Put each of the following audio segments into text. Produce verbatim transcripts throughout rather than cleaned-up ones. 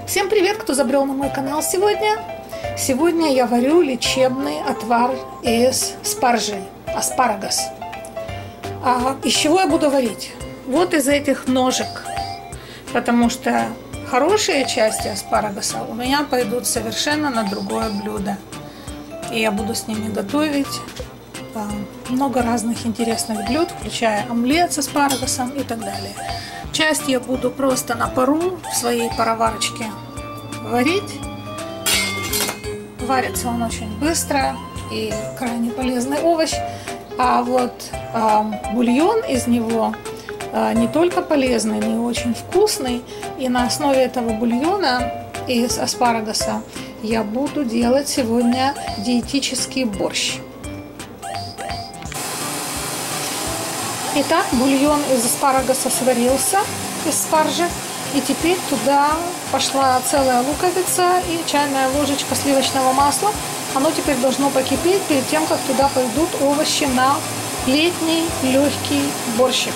Всем привет, кто забрел на мой канал сегодня. Сегодня я варю лечебный отвар из спаржи, аспарагус. А из чего я буду варить? Вот из этих ножек, потому что хорошие части аспарагуса у меня пойдут совершенно на другое блюдо. И я буду с ними готовить много разных интересных блюд, включая омлет с аспарагусом и так далее. Часть я буду просто на пару в своей пароварочке варить. Варится он очень быстро и крайне полезный овощ. А вот а, бульон из него а, не только полезный, но и очень вкусный. И на основе этого бульона из аспарагуса я буду делать сегодня диетический борщ. Итак, бульон из аспарагуса сварился, из спаржи. И теперь туда пошла целая луковица и чайная ложечка сливочного масла. Оно теперь должно покипеть перед тем, как туда пойдут овощи на летний легкий борщик.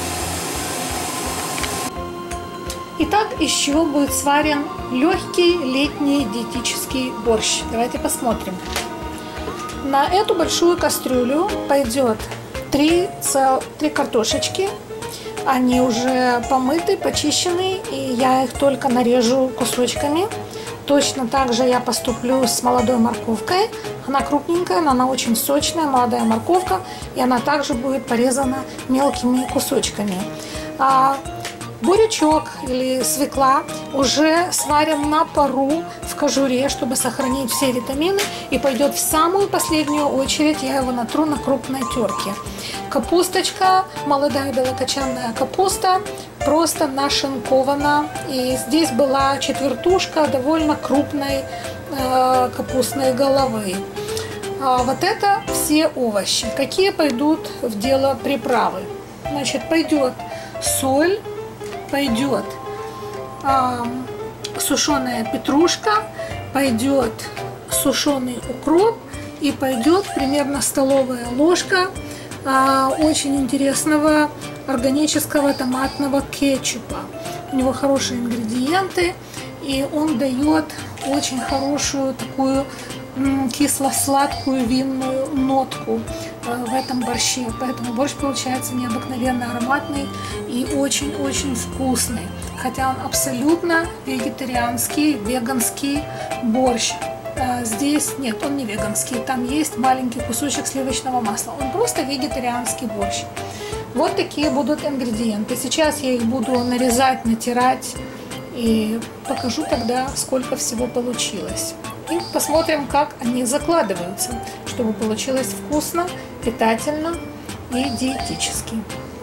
Итак, из чего будет сварен легкий летний диетический борщ? Давайте посмотрим. На эту большую кастрюлю пойдет три, цел... три картошечки. Они уже помыты, почищены, и я их только нарежу кусочками. Точно так же я поступлю с молодой морковкой. Она крупненькая, но она очень сочная, молодая морковка, и она также будет порезана мелкими кусочками. А бурячок или свекла уже сварен на пару в кожуре, чтобы сохранить все витамины, и пойдет в самую последнюю очередь, я его натру на крупной терке. Капусточка, молодая белокочанная капуста, просто нашинкована, и здесь была четвертушка довольно крупной э, капустной головы. А вот это все овощи. Какие пойдут в дело приправы? Значит, пойдет соль, пойдет э, сушеная петрушка, пойдет сушеный укроп и пойдет примерно столовая ложка э, очень интересного органического томатного кетчупа. У него хорошие ингредиенты, и он дает очень хорошую такую кисло-сладкую винную нотку в этом борще. Поэтому борщ получается необыкновенно ароматный и очень-очень вкусный. Хотя он абсолютно вегетарианский, веганский борщ. Здесь нет, он не веганский. Там есть маленький кусочек сливочного масла. Он просто вегетарианский борщ. Вот такие будут ингредиенты. Сейчас я их буду нарезать, натирать и покажу тогда, сколько всего получилось. И посмотрим, как они закладываются, чтобы получилось вкусно, питательно и диетически.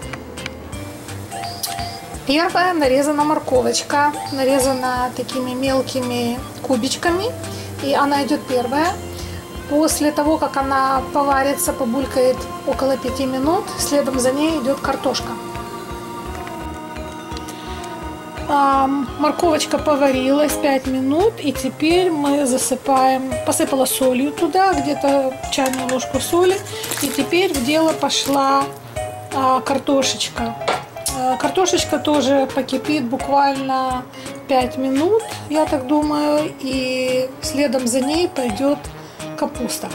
Первая нарезана морковочка, нарезана такими мелкими кубичками, и она идет первая. После того, как она поварится, побулькает около пяти минут, следом за ней идет картошка. Морковочка поварилась пять минут, и теперь мы засыпаем, посыпала солью туда, где-то чайную ложку соли, и теперь в дело пошла а, картошечка. А, картошечка тоже покипит буквально пять минут, я так думаю, и следом за ней пойдет капуста.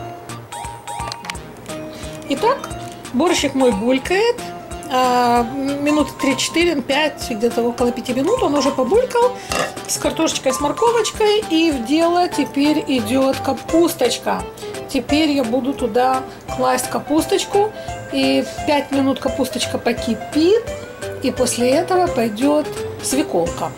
Итак, борщик мой булькает. Минуты три-четыре-пять, где-то около пяти минут он уже побулькал с картошечкой, с морковочкой, и в дело теперь идет капусточка. Теперь я буду туда класть капусточку, и пять минут капусточка покипит, и после этого пойдет свеколка.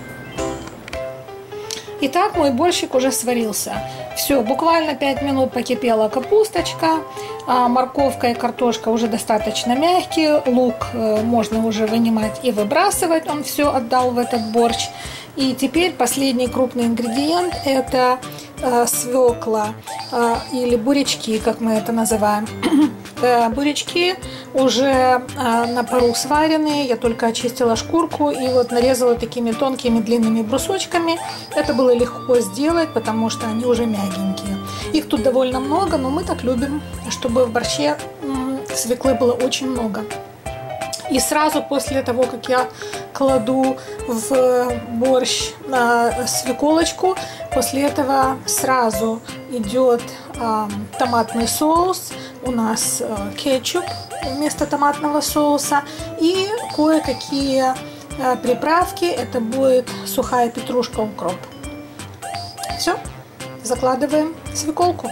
Итак, мой борщик уже сварился. Все, буквально пять минут покипела капусточка, а морковка и картошка уже достаточно мягкие, лук можно уже вынимать и выбрасывать, он все отдал в этот борщ. И теперь последний крупный ингредиент – это э, свекла э, или бурячки, как мы это называем. э, бурячки уже э, на пару сваренные, я только очистила шкурку и вот нарезала такими тонкими длинными брусочками. Это было легко сделать, потому что они уже мягенькие. Их тут довольно много, но мы так любим, чтобы в борще э, свеклы было очень много. И сразу после того, как я кладу в борщ э, свеколочку, после этого сразу идет э, томатный соус, у нас э, кетчуп вместо томатного соуса и кое-какие э, приправки. Это будет сухая петрушка, укроп. Все, закладываем свеколку.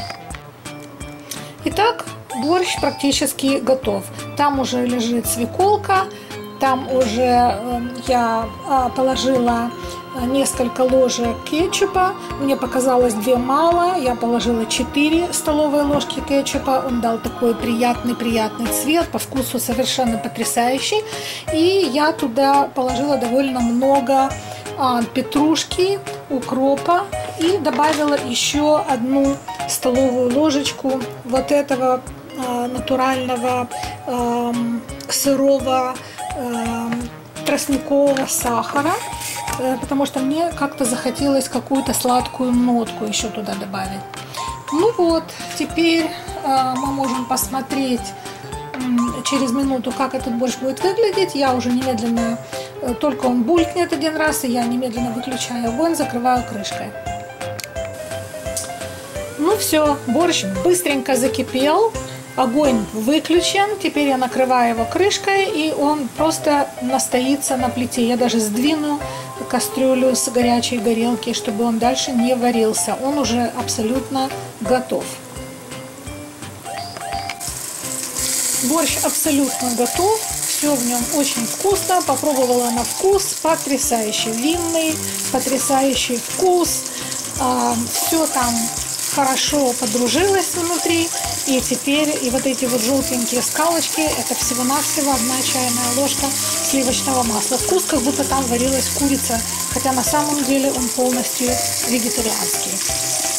Итак, борщ практически готов. Там уже лежит свеколка, там уже э, я э, положила несколько ложек кетчупа. Мне показалось две мало, я положила четыре столовые ложки кетчупа. Он дал такой приятный-приятный цвет, по вкусу совершенно потрясающий. И я туда положила довольно много э, петрушки, укропа и добавила еще одну столовую ложечку вот этого э, натурального э, сырого э, тростникового сахара, э, потому что мне как-то захотелось какую-то сладкую нотку еще туда добавить. Ну вот, теперь э, мы можем посмотреть э, через минуту, как этот борщ будет выглядеть. Я уже немедленно, э, только он булькнет один раз, и я немедленно выключаю огонь, закрываю крышкой. Ну все, борщ быстренько закипел, огонь выключен. Теперь я накрываю его крышкой, и он просто настоится на плите. Я даже сдвину кастрюлю с горячей горелки, чтобы он дальше не варился. Он уже абсолютно готов. Борщ абсолютно готов. Все в нем очень вкусно. Попробовала на вкус. Потрясающий винный, потрясающий вкус. Все там хорошо подружилось внутри, и теперь и вот эти вот желтенькие скалочки, это всего-навсего одна чайная ложка сливочного масла. Вкус, как будто там варилась курица, хотя на самом деле он полностью вегетарианский.